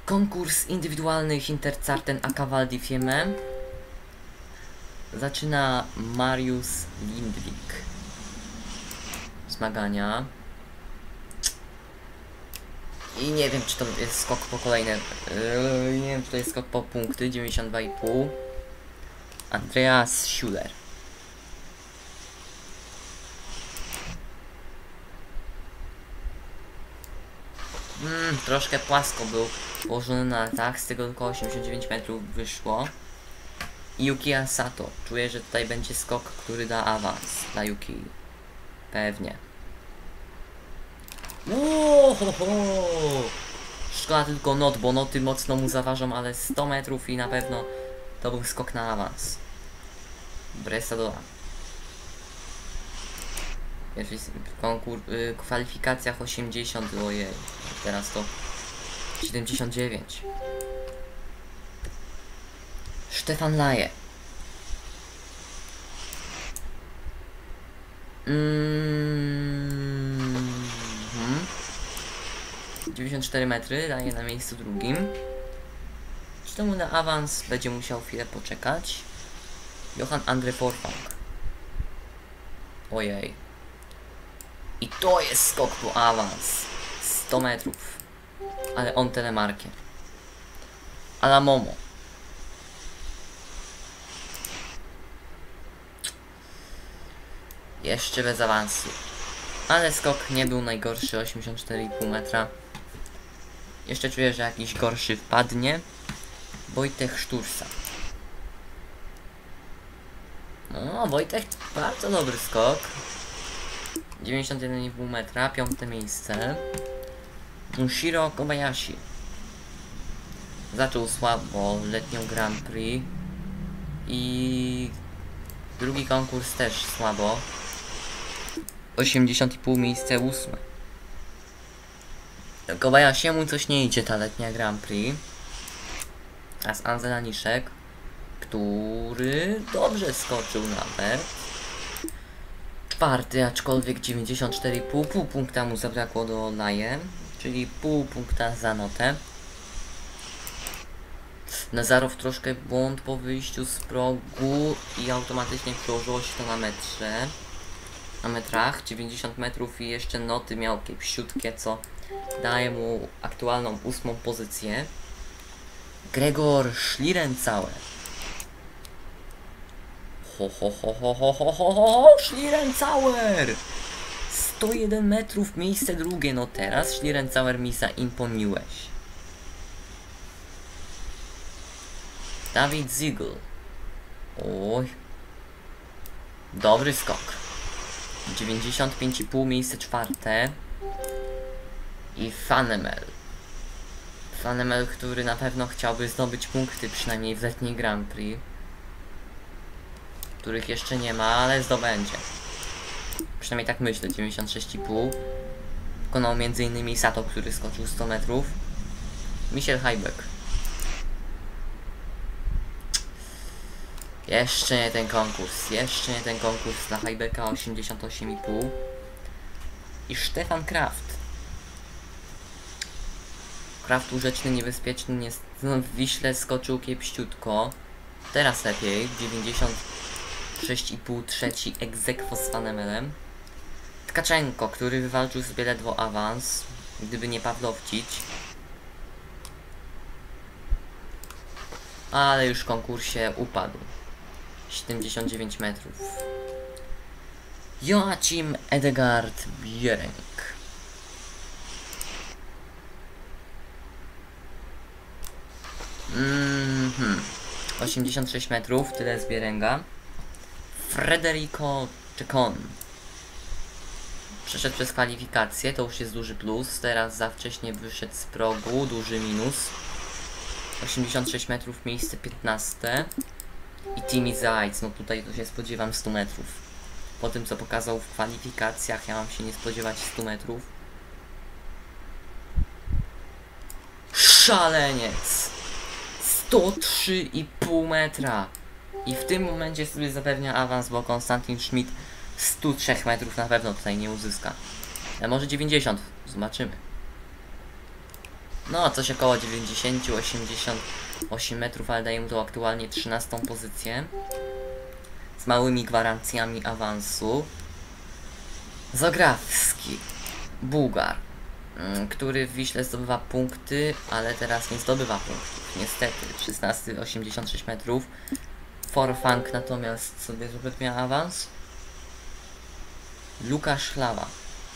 Konkurs indywidualnych Intercarten a Cavalli Fiemme. Zaczyna Mariusz Lindvik. Zmagania. I nie wiem, czy to jest skok po kolejne. Nie wiem, czy to jest skok po punkty. 92,5. Andreas Schuler. Troszkę płasko był położony na latach, z tego tylko 89 metrów wyszło. Yukiya Sato. Czuję, że tutaj będzie skok, który da awans dla Yuki. Pewnie. Szkoda tylko not, bo noty mocno mu zaważą, ale 100 metrów i na pewno to był skok na awans. Bresadola. Pierwszy konkurs, kwalifikacjach 80, ojej, teraz to 79. Stefan Laje. 94 metry, daje na miejscu drugim. Czy to mu na awans będzie musiał chwilę poczekać? Johan Andre Forfang. Ojej. I to jest skok po awans. 100 metrów. Ale on telemarkiem. Ala Momo. Jeszcze bez awansu. Ale skok nie był najgorszy, 84,5 metra. Jeszcze czuję, że jakiś gorszy wpadnie. Wojtek Sztursa. No, Wojtek, bardzo dobry skok. 91,5 metra, 5. miejsce. Mushiro Kobayashi. Zaczął słabo letnią Grand Prix. I drugi konkurs też słabo. 80,5 miejsce 8. Do Kobayashiemu coś nie idzie ta letnia Grand Prix. Teraz Anzel Aniszek, który dobrze skoczył nawet. 4, aczkolwiek 94,5, pół punkta mu zabrakło do Laje, czyli pół punkta za notę. Nazarow troszkę błąd po wyjściu z progu i automatycznie przełożyło się to na metrze. Na metrach 90 metrów i jeszcze noty miał kiepsiutkie, co daje mu aktualną 8. pozycję. Gregor Schlierenzauer. Schlierenzauer! 101 metrów, miejsce drugie. No teraz Schlierenzauer mi zaimponiłeś. David Ziegel. Oj. Dobry skok. 95,5, miejsce 4. I Fanemel. Fanemel, który na pewno chciałby zdobyć punkty, przynajmniej w letniej Grand Prix. Których jeszcze nie ma, ale zdobędzie. Przynajmniej tak myślę, 96,5. Pokonał m.in. Sato, który skoczył 100 metrów. Michael Heibeck. Jeszcze nie ten konkurs. Jeszcze nie ten konkurs dla Heibecka, 88,5. I Stefan Kraft. Kraft urzeczny, niebezpieczny, no, w Wiśle skoczył kiepściutko. Teraz lepiej, 96,5, trzeci ex aequo z Fanemelem. Tkaczenko, który wywalczył sobie ledwo awans, gdyby nie Pawlowcić. Ale już w konkursie upadł. 79 metrów. Joachim Edegard Bjereng. 86 metrów, tyle z Bierenga. Federico Chacon. Przeszedł przez kwalifikację, to już jest duży plus. Teraz za wcześnie wyszedł z progu, duży minus. 86 metrów, miejsce 15. I Timmy Zajc, no tutaj to się spodziewam 100 metrów. Po tym, co pokazał w kwalifikacjach, ja mam się nie spodziewać 100 metrów. Szaleniec! 103,5 metra! I w tym momencie sobie zapewnia awans, bo Konstantin Schmidt 103 metrów na pewno tutaj nie uzyska. A może 90, zobaczymy. No, coś około 90-88 metrów, ale daje mu to aktualnie 13 pozycję. Z małymi gwarancjami awansu. Zografski, Bułgar, który w Wiśle zdobywa punkty, ale teraz nie zdobywa punktów. Niestety, 16, 86 metrów. Forfang natomiast sobie zapewnia awans. Łukasz Chlawa.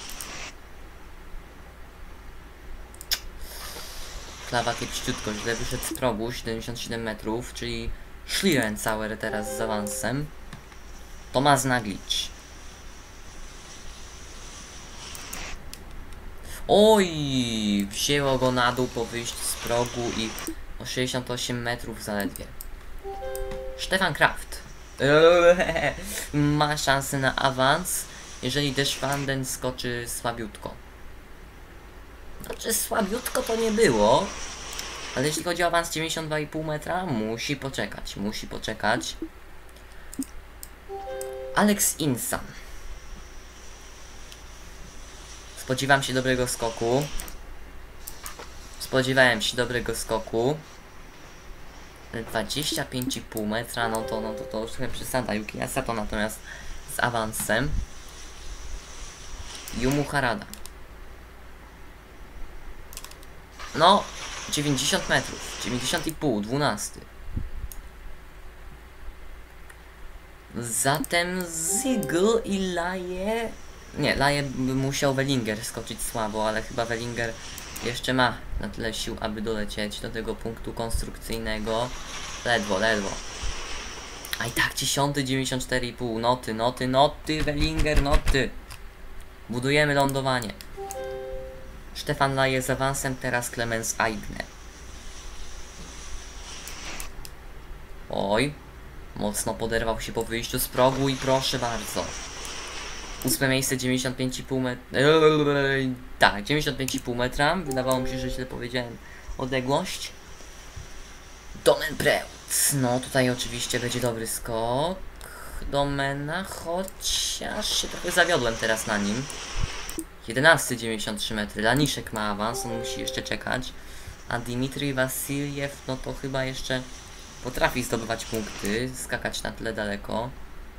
Chlawa kiepściutko, źle wyszedł z progu, 77 metrów, czyli Schlierencauer teraz z awansem. Tomasz Naglic. Oj, wzięło go na dół po wyjściu z progu i o 68 metrów zaledwie. Stefan Kraft ma szansę na awans, jeżeli Deschwanden skoczy słabiutko. Znaczy słabiutko to nie było, ale jeśli chodzi o awans 92,5 metra, musi poczekać. Alex Insan. Spodziewałem się dobrego skoku. 25,5 metra, no to już trochę przesada. Yuki Asato natomiast z awansem. Yumu Harada. No, 90 metrów. 90,5, 12. Zatem Ziegl i Laje... Nie, Laje by musiał Wellinger skoczyć słabo, ale chyba Wellinger jeszcze ma na tyle sił, aby dolecieć do tego punktu konstrukcyjnego. Ledwo. A i tak 10, 94,5. Noty, Wellinger, noty. Budujemy lądowanie. Stefan Laje z awansem, teraz Clemens Aigner. Oj, mocno poderwał się po wyjściu z progu i proszę bardzo. 8 miejsce, 95,5 metra. Tak, 95,5 metra. Wydawało mi się, że źle powiedziałem odległość. Domen Preutz. No tutaj oczywiście będzie dobry skok Domena, chociaż się trochę zawiodłem teraz na nim. 11, 93 metry. Laniszek ma awans, on musi jeszcze czekać. A Dmitrij Wasiljew, no to chyba jeszcze potrafi zdobywać punkty, skakać na tyle daleko.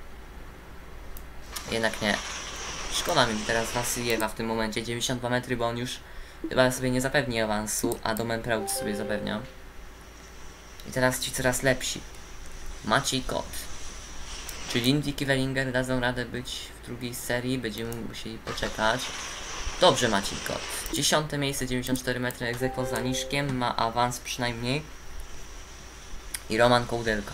Jednak nie. Szkoda mi teraz Wasiljewa w tym momencie. 92 metry, bo on już chyba sobie nie zapewni awansu, a Domen Preutz sobie zapewnia. I teraz ci coraz lepsi. Maciej Kot. Czy Lindvik i Wellinger dadzą radę być w drugiej serii? Będziemy musieli poczekać. Dobrze, Maciej Kot. 10 miejsce, 94 metry, egzekwo z Laniszkiem. Ma awans przynajmniej. I Roman Kołdelka,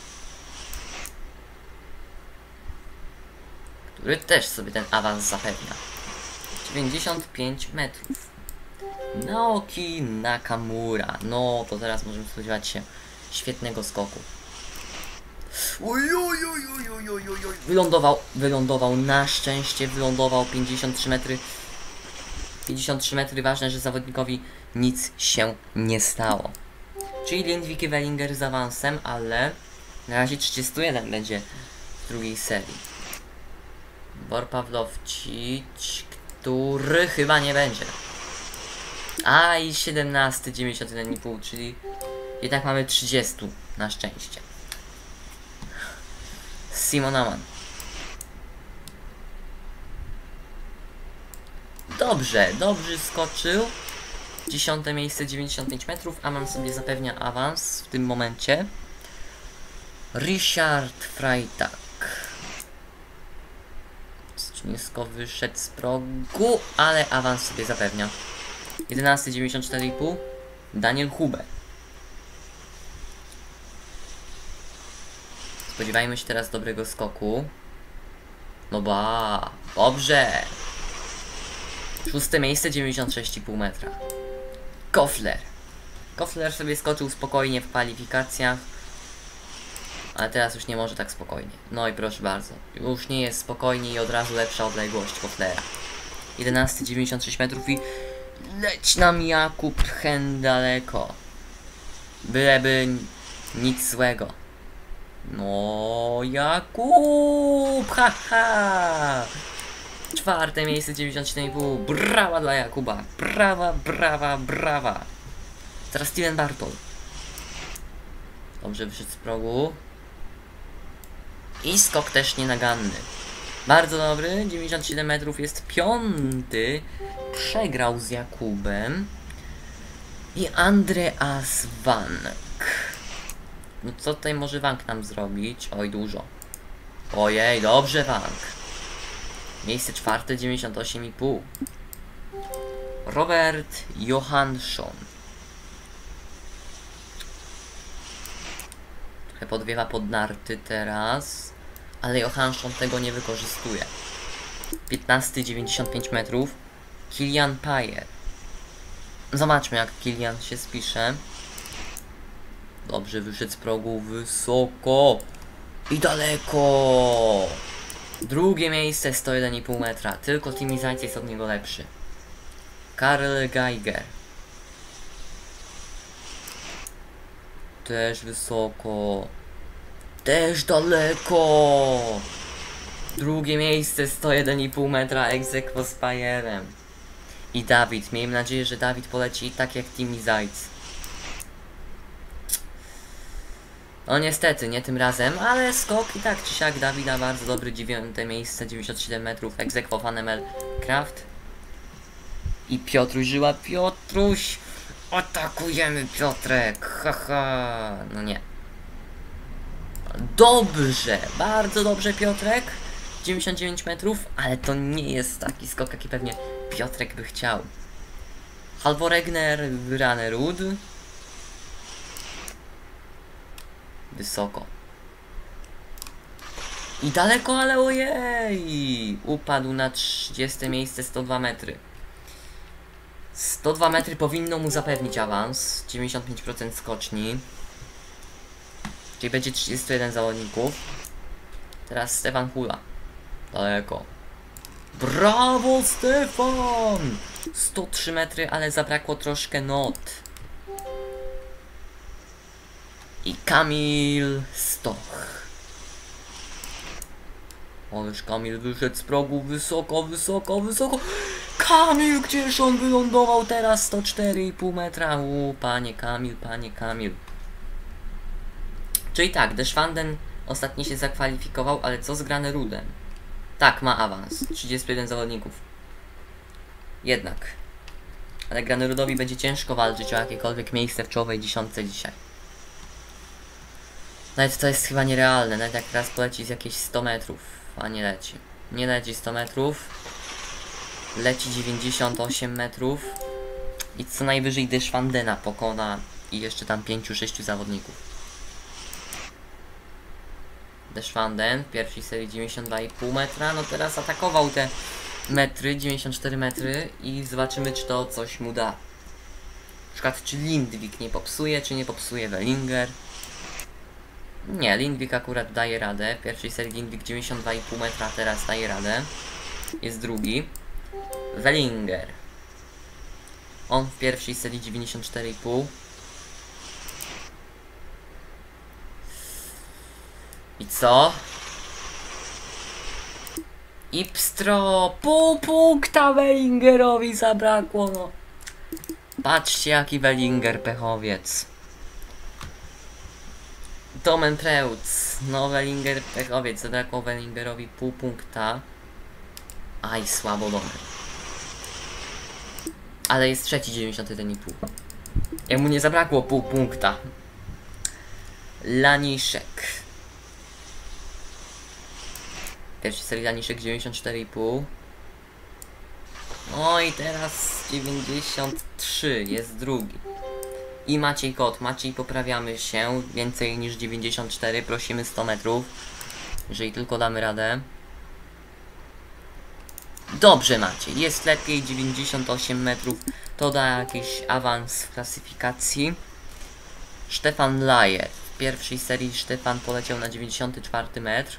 który też sobie ten awans zapewnia. 95 metrów. Naoki Nakamura. No, to teraz możemy spodziewać się świetnego skoku. Wylądował, na szczęście wylądował 53 metry. 53 metry, ważne, że zawodnikowi nic się nie stało. Czyli Lindvik i Wellinger z awansem, ale na razie 31 będzie w drugiej serii. Bor Pawlowcic, który chyba nie będzie. A i 17, 91,5, czyli jednak mamy 30 na szczęście. Simon Aman. Dobrze skoczył. 10 miejsce, 95 metrów. Aman sobie zapewnia awans w tym momencie. Richard Freitag. Nisko wyszedł z progu, ale awans sobie zapewnia. 11, 94,5. Daniel Huber. Spodziewajmy się teraz dobrego skoku. No dobrze. 6 miejsce, 96,5 metra. Koffler sobie skoczył spokojnie w kwalifikacjach, ale teraz już nie może tak spokojnie. No i proszę bardzo, już nie jest spokojnie i od razu lepsza odległość Kofflera. 11, 96 metrów i leć nam Jakub Hen daleko. Byleby nic złego. No Jakub, haha. 4 miejsce, 97,5. Brawa dla Jakuba. Brawa. Teraz Steven Barton. Dobrze wyszedł z progu. I skok też nienaganny. Bardzo dobry, 97 metrów, jest piąty. Przegrał z Jakubem. I Andreas Wank. No co tutaj może Wank nam zrobić? Oj, dużo. Ojej, dobrze Wank. Miejsce czwarte, 98,5. Robert Johansson. Trochę podwiewa pod narty teraz. Ale Johansson tego nie wykorzystuje. 15, 95 metrów. Kilian Pajer. Zobaczmy jak Kilian się spisze. Dobrze wyszedł z progu, wysoko i daleko. Drugie miejsce, 101,5 metra. Tylko Timi Zajc jest od niego lepszy. Karl Geiger. Też wysoko. Też daleko. Drugie miejsce, 101,5 metra, ex aequo z Pajerem. I Dawid. Miejmy nadzieję, że Dawid poleci tak jak Timi Zajc. No niestety, nie tym razem, ale skok i tak czy siak Dawida bardzo dobry, 9 miejsce, 97 metrów, ex aequo Vanemel Kraft. I Piotruś Żyła. Piotruś! Atakujemy Piotrek! Haha! No nie. Dobrze! Bardzo dobrze Piotrek! 99 metrów, ale to nie jest taki skok, jaki pewnie Piotrek by chciał. Halvoregner Granerud. Wysoko. I daleko, ale ojej! Upadł na 30 miejsce, 102 metry. 102 metry powinno mu zapewnić awans. 95% skoczni. Czyli będzie 31 zawodników. Teraz Stefan Hula. Daleko. Brawo Stefan! 103 metry, ale zabrakło troszkę not. I Kamil Stoch. Ależ Kamil wyszedł z progu wysoko, wysoko, wysoko. Kamil, gdzież on wylądował teraz? 104,5 metra. Panie Kamil, panie Kamil. Czyli tak, Deschwanden ostatnio się zakwalifikował, ale co z Granerudem? Tak, ma awans. 31 zawodników. Jednak. Ale Granerudowi będzie ciężko walczyć o jakiekolwiek miejsce w czołowej dziesiątce dzisiaj. Nawet to jest chyba nierealne, nawet jak teraz poleci z jakieś 100 metrów, a nie leci. Nie leci 100 metrów. Leci 98 metrów. I co najwyżej Deschwandena pokona i jeszcze tam 5-6 zawodników. Deschwanden w pierwszej serii 92,5 metra, no teraz atakował te metry, 94 metry i zobaczymy czy to coś mu da. Na przykład czy Lindwik nie popsuje, czy nie popsuje Wellinger. Nie, Lindwik akurat daje radę. W pierwszej serii Lindwik 92,5 metra, teraz daje radę. Jest drugi. Wellinger. On w pierwszej serii 94,5. I co? I pstro! Pół punkta Wellingerowi zabrakło, no. Patrzcie jaki Wellinger pechowiec. Tomen Preutz. No Wellinger pechowiec. Zabrakło Wellingerowi pół punkta. Aj, słabo Domen. Ale jest trzeci 91,5. Jemu nie zabrakło pół punkta. Laniszek. Pierwszy serii Laniszek 94,5. No i teraz 93 jest drugi. I Maciej Kot. Maciej, poprawiamy się. Więcej niż 94. Prosimy 100 metrów. Jeżeli tylko damy radę. Dobrze Maciej. Jest lepiej. 98 metrów. To da jakiś awans w klasyfikacji. Stefan Laje. W pierwszej serii Stefan poleciał na 94 metr.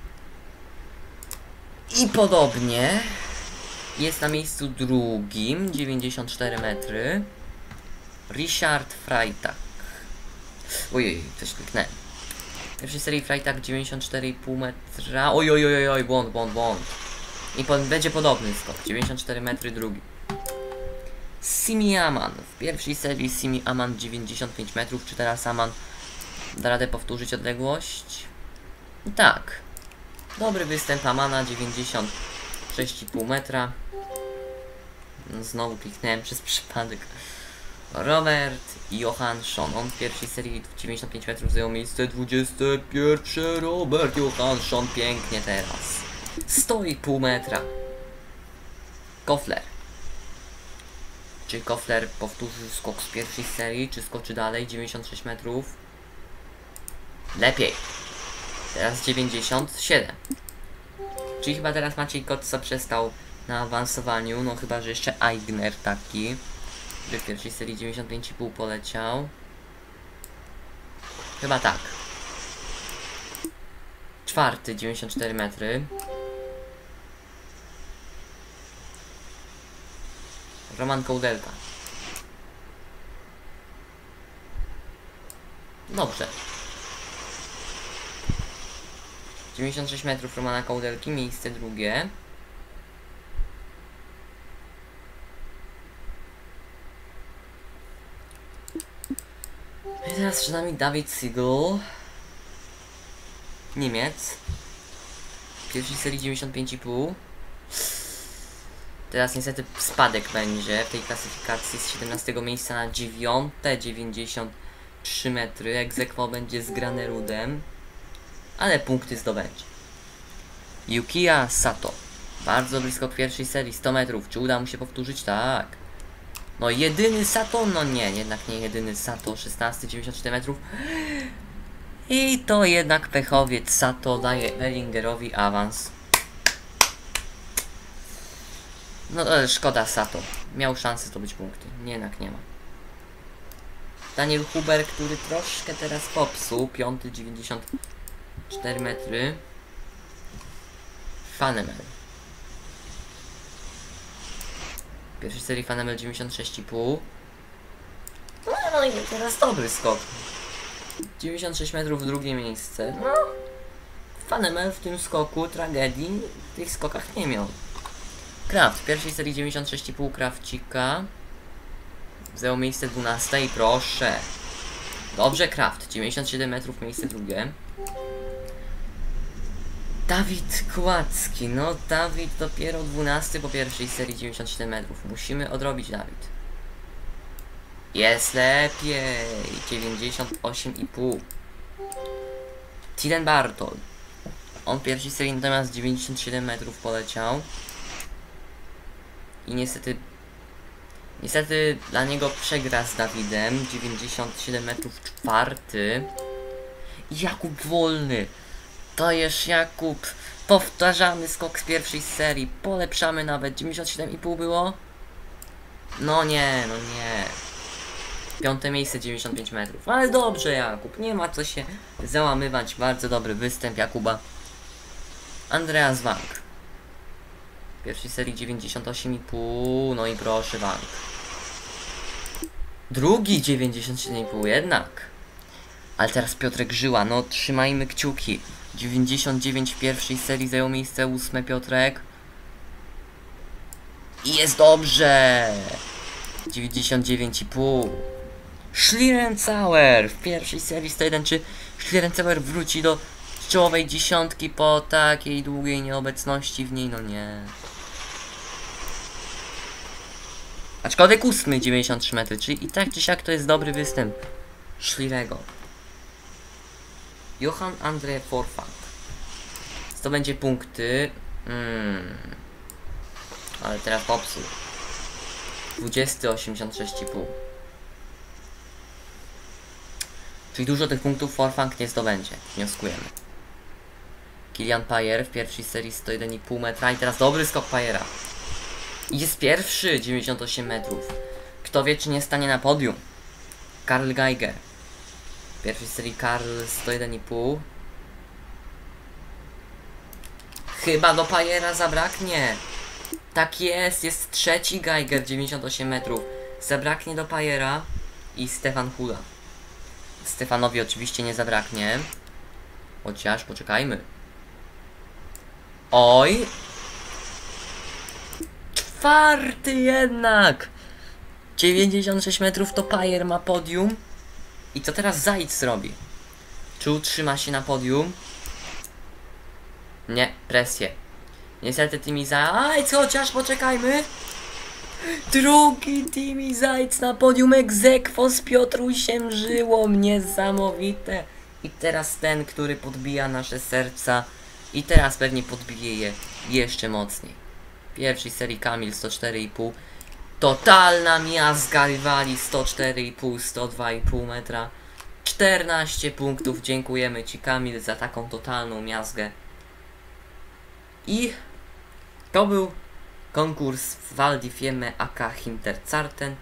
I podobnie jest na miejscu drugim, 94 metry, Richard Freitag. Ojej, coś kliknąłem. W pierwszej serii Freitag 94,5 metra. Oj, błąd. I będzie podobny skok, 94 metry drugi. Simi Aman. W pierwszej serii Simi Aman 95 metrów. Czy teraz Aman da radę powtórzyć odległość? Tak. Dobry występ Amana, 96,5 metra. Znowu kliknąłem przez przypadek. Robert Johansson. On w pierwszej serii 95 metrów zajął miejsce 21. Robert Johansson pięknie teraz. 100,5 metra. Kofler. Czy Kofler powtórzy skok z pierwszej serii, czy skoczy dalej? 96 metrów. Lepiej. Teraz 97. Czyli chyba teraz Maciej Kotca przestał na awansowaniu. No chyba, że jeszcze Aigner taki, że w pierwszej serii 95,5 poleciał. Chyba tak. Czwarty 94 metry. Roman Kołdelka. Dobrze. 96 metrów Romana Kołdelki, miejsce drugie. I teraz przed nami David Siegel. Niemiec. W pierwszej serii 95,5. Teraz niestety spadek będzie w tej klasyfikacji z 17 miejsca na 9. 93 metry. Egzekwo będzie z Granerudem. Ale punkty zdobędzie. Yukiya Sato. Bardzo blisko pierwszej serii, 100 metrów. Czy uda mu się powtórzyć? Tak. No jedyny Sato? No nie, jednak nie jedyny Sato. 16, 94 metrów. I to jednak pechowiec Sato daje Bellingerowi awans. No ale szkoda Sato. Miał szansę zdobyć punkty. Nie, jednak nie ma. Daniel Huber, który troszkę teraz popsuł. 5, 94 metry. Fanemel. W pierwszej serii Fanemel 96,5. No i teraz dobry skok. 96 metrów w drugie miejsce. No. Fanemel w tym skoku tragedii w tych skokach nie miał. Kraft w pierwszej serii 96,5 Krafcika. Zajął miejsce 12 i proszę. Dobrze Kraft, 97 metrów, miejsce drugie. Dawid Kłacki, no Dawid dopiero 12 po pierwszej serii 97 metrów. Musimy odrobić Dawid. Jest lepiej, 98,5. Tilen Bartol. On w pierwszej serii natomiast 97 metrów poleciał. I niestety dla niego przegra z Dawidem. 97 metrów czwarty. Jakub Wolny. To jest Jakub. Powtarzamy skok z pierwszej serii. Polepszamy nawet. 97,5 było? No nie, no nie. Piąte miejsce 95 metrów. Ale dobrze Jakub. Nie ma co się załamywać. Bardzo dobry występ Jakuba. Andreas Wank. W pierwszej serii 98,5. No i proszę Wank. Drugi 97,5 jednak. Ale teraz Piotrek Żyła. No trzymajmy kciuki. 99 w pierwszej serii zajął miejsce 8 Piotrek. I jest dobrze. 99,5. Schlierenzauer w pierwszej serii 101. Czy Schlierenzauer wróci do czołowej dziesiątki po takiej długiej nieobecności w niej? No nie. Aczkolwiek 8 93 metry, czyli i tak czy siak to jest dobry występ Schlierego. Johan Andre Forfang. To będzie punkty. Ale teraz popsuł. 20, 86,5. Czyli dużo tych punktów Forfang nie zdobędzie. Wnioskujemy. Kilian Pajer w pierwszej serii 101,5 metra. I teraz dobry skok Pajera. I jest pierwszy, 98 metrów. Kto wie, czy nie stanie na podium. Karl Geiger. W pierwszej serii Karl 101,5. Chyba do Pajera zabraknie. Tak jest, jest trzeci Geiger 98 metrów. Zabraknie do Pajera i Stefan Hula. Stefanowi oczywiście nie zabraknie. Chociaż poczekajmy. Oj! Czwarty jednak! 96 metrów to Pajer ma podium. I co teraz Zaid zrobi? Czy utrzyma się na podium? Nie, presję. Niestety Timi Zajc, chociaż poczekajmy. Drugi Timi Zajc na podium ex aequo z Piotrusiem Żyłą. Niesamowite. I teraz ten, który podbija nasze serca. I teraz pewnie podbije je jeszcze mocniej. Pierwszej serii Kamil 104,5. Totalna miazga rywali 104,5, 102,5 metra. 14 punktów. Dziękujemy Ci, Kamil, za taką totalną miazgę. I to był konkurs Val di Fiemme AK Hinterzarten.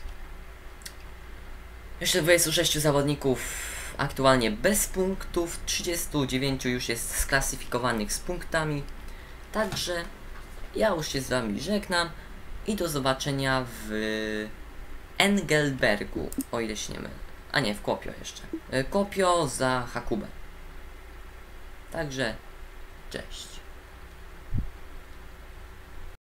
Jeszcze 26 zawodników aktualnie bez punktów. 39 już jest sklasyfikowanych z punktami. Także ja już się z Wami żegnam. I do zobaczenia w Engelbergu, o ile się nie mylę. A nie, w Kuopio jeszcze. Kuopio za Hakubę. Także, cześć.